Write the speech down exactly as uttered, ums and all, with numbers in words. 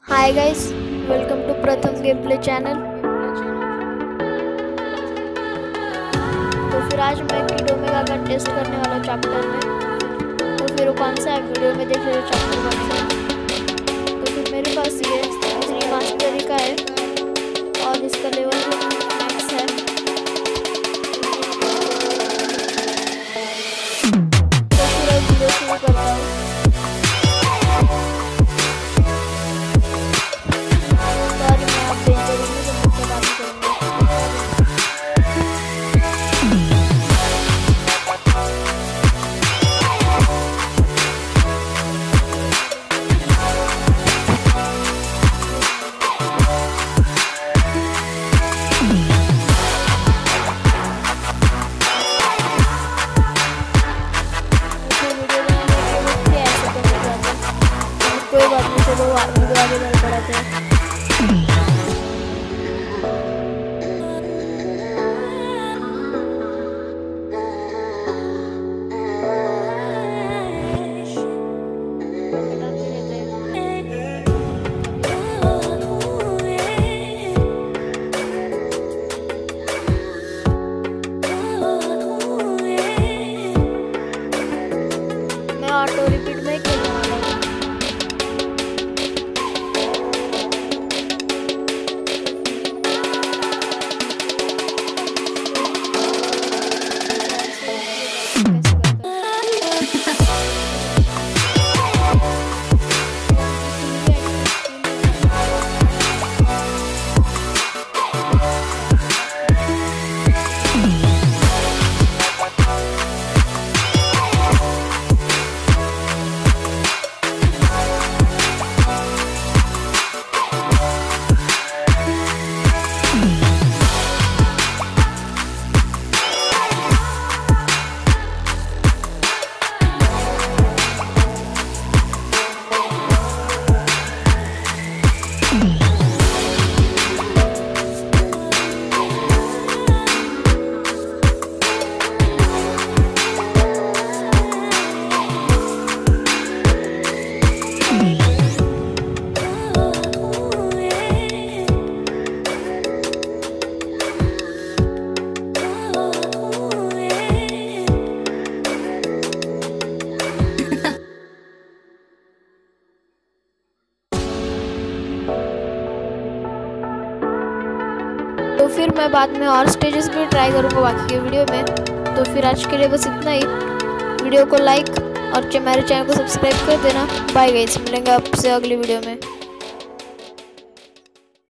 Hi guys, welcome to Pratham game play channel. तो फिर आज मैं किड ओमेगा का टेस्ट करने वाला चैप्टर में। तो फिर वो कौन सा है वीडियो में देख रहे हो चैप्टर वन से। तो फिर मेरे पास ये थ्री मास्टरी का है और इसका लेवल मैक्स है। तो फिर अब वीडियो शुरू करता हूँ। कोई बात नहीं, चलो वीडियो आगे बढ़ाते हैं। मैं ऑटो रिपीट में खेलने वाला हूँ। तो फिर मैं बाद में और स्टेजेस भी ट्राई करूँगा बाकी के वीडियो में। तो फिर आज के लिए बस इतना ही। वीडियो को लाइक और मेरे चैनल को सब्सक्राइब कर देना। बाय गाइस, मिलेंगे आपसे अगली वीडियो में।